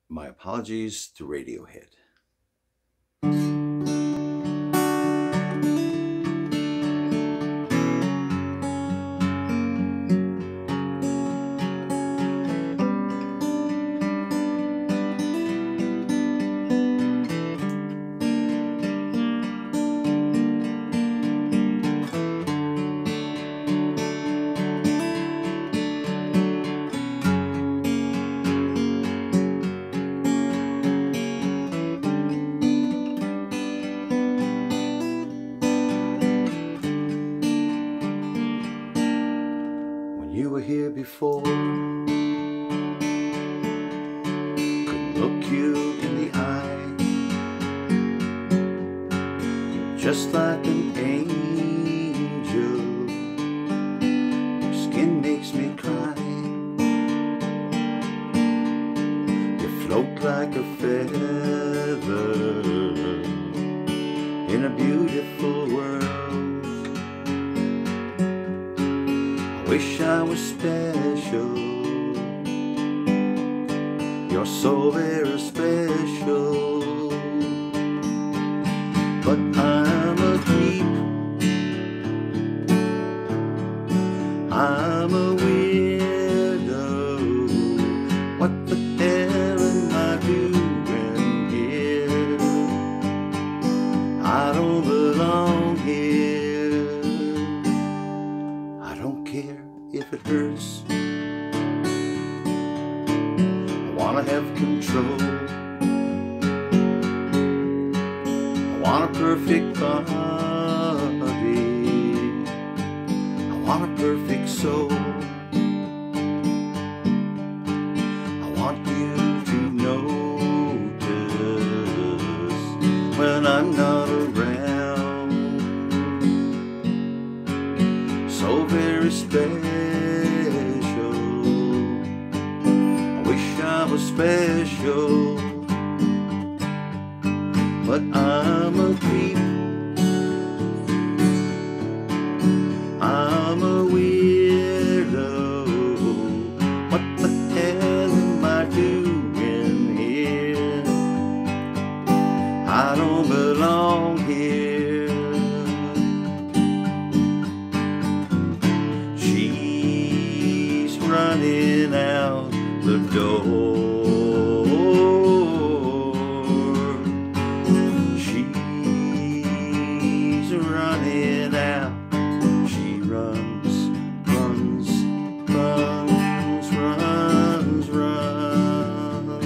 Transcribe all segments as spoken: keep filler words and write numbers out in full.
My apologies to Radiohead. You were here before, couldn't look you in the eye. You're just like an angel, your skin makes me cry. You float like a feather in a beautiful world. Wish I was special. You're so very special. But I'm a creep, I'm a weirdo. What the hell am I doing here? I don't belong here. I don't care if it hurts. I wanna have control. I want a perfect body. I want a perfect soul. I want you to notice when I'm not around. So very special. I was special, but I'm a creep. I'm a weirdo. What the hell am I doing here? I don't belong here. She's running out the door. She's running out. She runs, runs, runs, runs, runs.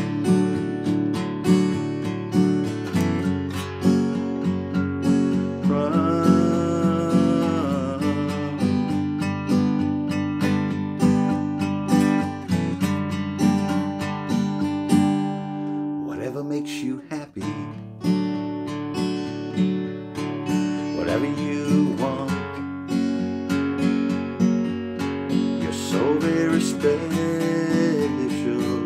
Run. Whatever makes you happy, whatever you want. You're so very special.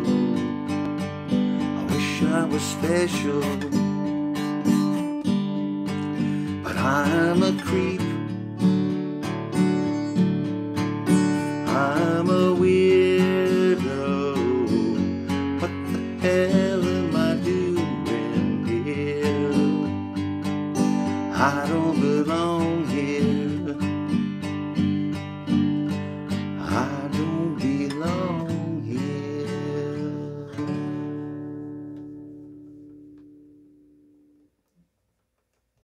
I wish I was special, but I'm a creep. I'm a weirdo. What the hell